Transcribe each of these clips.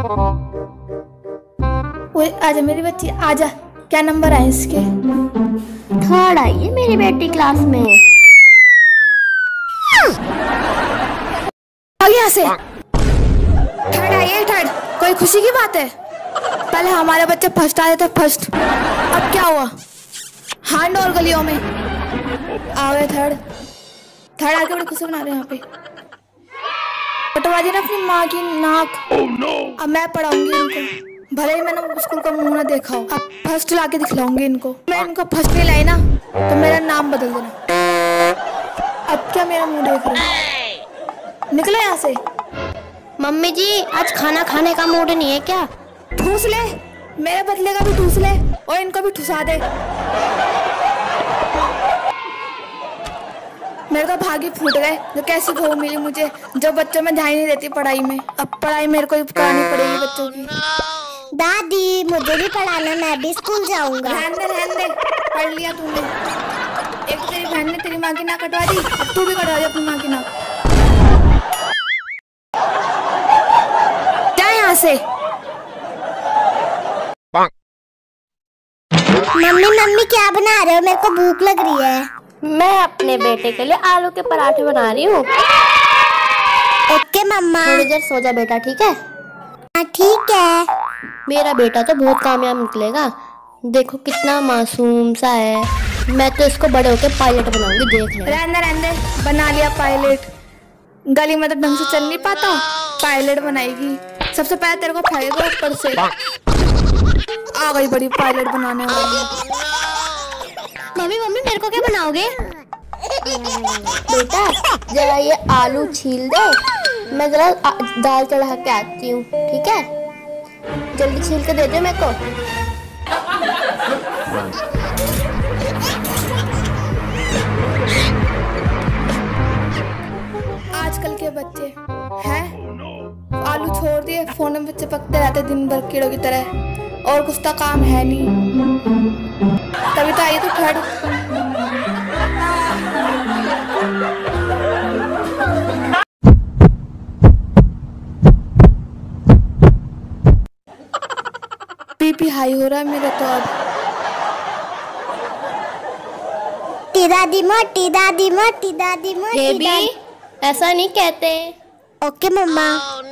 ओए आजा मेरी बच्ची आजा। क्या नंबर आए इसके? 3rd आई है मेरी बेटी क्लास में। यहाँ से 3rd आई है 3rd। कोई खुशी की बात है? पहले हमारे बच्चे फर्स्ट आए थे फर्स्ट। अब क्या हुआ? हांड और गलियों में आ गए 3rd आके बड़ी खुशी बना रहे हैं यहाँ पे। कटवा दी ना अपनी माँ की नाक। अब मैं पढ़ाऊंगी इनको। भले ही मैंने स्कूल का मुंह ना देखा हो, अब फर्स्ट लाके दिखलाऊंगी इनको। मैं इनको फर्स्ट नहीं लाई ना तो मेरा नाम बदल देना। अब क्या मेरा मुंह देख रहे हो? निकलो यहाँ से। मम्मी जी आज खाना खाने का मूड नहीं है क्या? ठूस ले, मेरे बदले का भी ठूस ले और इनको भी ठुसा दे। मेरे को भागी फूट गए जो कैसी बहू मिली मुझे जो बच्चों में ध्यान नहीं देती पढ़ाई में। अब पढ़ाई मेरे को ही करानी पड़ेगी बच्चों की। दादी मुझे भी पढ़ाना, मैं भी स्कूल जाऊंगा। रहने दे, पढ़ लिया तूने। एक तेरी बहन ने तेरी माँ की नाक कटवा दी, अब तू भी कटवा दे अपनी माँ की नाक। जा यहाँ से। मम्मी क्या बना रहे हो? मेरे को भूख लग रही है। मैं अपने बेटे के लिए आलू के पराठे बना रही हूँ। ओके मम्मा। थोड़ी देर सो जा बेटा, ठीक है? हाँ ठीक है। मेरा बेटा तो बहुत कामयाब निकलेगा। देखो कितना मासूम सा है। मैं तो इसको बड़े होकर पायलट बनाऊंगी, देख ले। रहने दे, बना लिया पायलट। गली में तो ढंग से चल नहीं पाता, पायलट बनाएगी। सबसे पहले तेरे को फेंकेगा ऊपर से। आ गई बड़ी पायलट बनाने वाली। मम्मी मेरे को क्या बनाओगे? बेटा जरा ये आलू छील दे, मैं जरा दाल चढ़ा के आती हूँ, ठीक है? जल्दी छील के दे दो मेरे को। आजकल के बच्चे हैं आलू छोड़ दिए, फोन में बच्चे पकते रहते दिन भर कीड़ों की तरह, और कुछ तो काम है नहीं। तभी तो आई तो 3rd। बीपी हाई हो रहा है मेरा तो अब। दादी मोटी दादी मोटी दादी मोटी। बेबी ऐसा नहीं कहते। ओके मम्मा।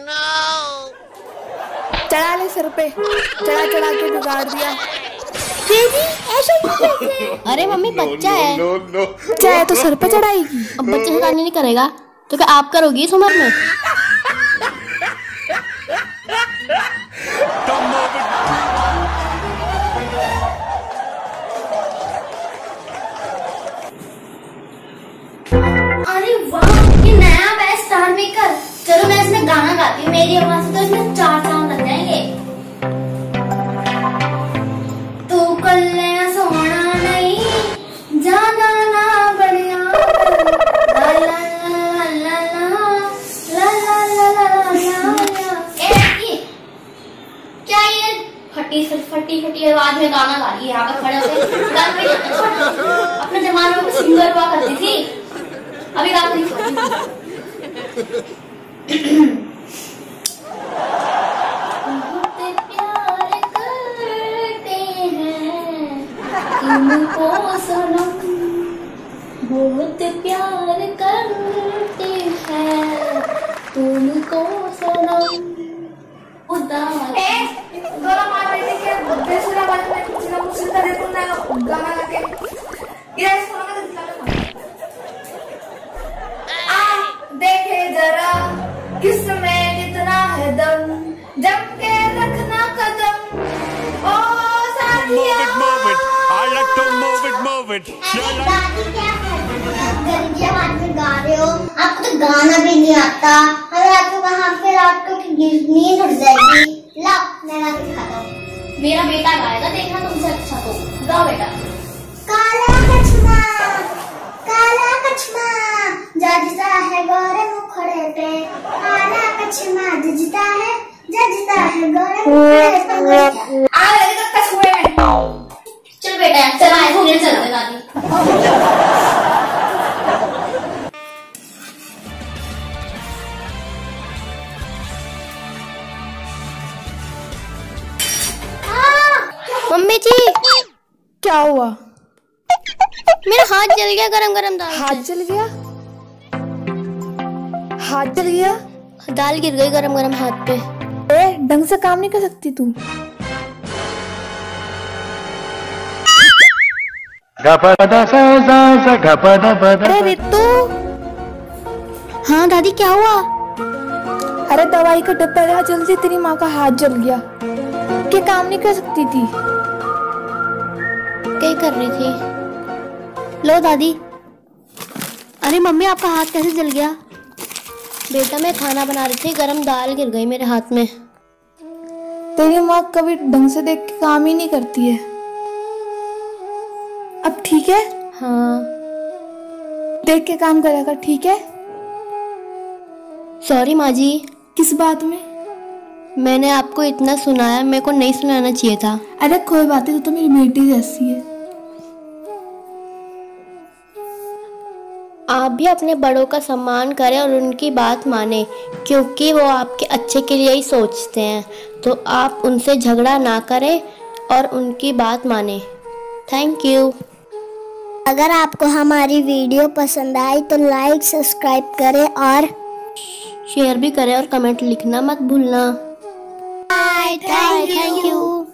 चढ़ा ले सर पे, चढ़ा के बिगाड़ दिया। बेबी ऐसा नहीं। अरे मम्मी बच्चा है। बच्चा है तो सर पे चढ़ाएगी। अब बच्चे से नहीं करेगा तो क्या आप करोगी इस उम्र में? अरे वाह ये नया बेस्ट स्टार मेकर। चलो मैं इसमें गाना गाती हूँ, मेरी आवाज से तो इसमें 4 साउंड लग जाएंगे। तू कल्ले सोना नहीं जाना ना बढ़िया ला ला ला ला ला ला ला ला ला। क्या ये फटी आवाज में गाना गा रही है यहाँ पर खड़े होकर? अपने जमाने में सिंगर हुआ करती थी, अभी गाना नहीं। प्यार करते हैं तुमको सनम, बहुत प्यार करते हैं तुमको सनम। गाना गा के देखे जरा किसमें कितना है दम, जम के रखना कदम ओ साथिया। I like to move it. दादी क्या गंदी आवाज में गा रहे हो? आपको तो गाना भी नहीं आता। अगर आपको कहाँ पे रात को नींद उड़ जाएगी। ला मैं गा के दिखाता हूँ। मेरा बेटा गाएगा, देखना तुमसे अच्छा तो। गाओ बेटा। काला कछमा जजता है गोरे मुखड़े पे, काला कछमा जजता है गोरे मुखड़े पे। आ गए तो कछुए में। चल बेटा चल आए घूमने चलते दादी। चाची क्या हुआ? मेरा हाथ जल गया गरम गरम दाल से। हाथ जल गया? हाथ जल गया? दाल गिर गई गरम गरम हाथ पे। ढंग से काम नहीं कर सकती तू? अरे रितु। हाँ दादी क्या हुआ? अरे दवाई का डब्बा लगा जल्दी, तेरी माँ का हाथ जल गया। क्या काम नहीं कर सकती थी? क्या कर रही थी? लो दादी। अरे मम्मी आपका हाथ कैसे जल गया? बेटा मैं खाना बना रही थी, गरम दाल गिर गई मेरे हाथ में। तेरी माँ कभी ढंग से देख के काम ही नहीं करती है। अब ठीक है? हाँ देख के काम करेगा, ठीक है? सॉरी माँ जी। किस बात में? मैंने आपको इतना सुनाया, मेरे को नहीं सुनाना चाहिए था। अरे कोई बात नहीं, तो मेरी बेटी जैसी है। आप भी अपने बड़ों का सम्मान करें और उनकी बात माने, क्योंकि वो आपके अच्छे के लिए ही सोचते हैं। तो आप उनसे झगड़ा ना करें और उनकी बात माने। Thank you. अगर आपको हमारी वीडियो पसंद आई तो लाइक सब्सक्राइब करें और शेयर भी करें और कमेंट लिखना मत भूलना। Thank you.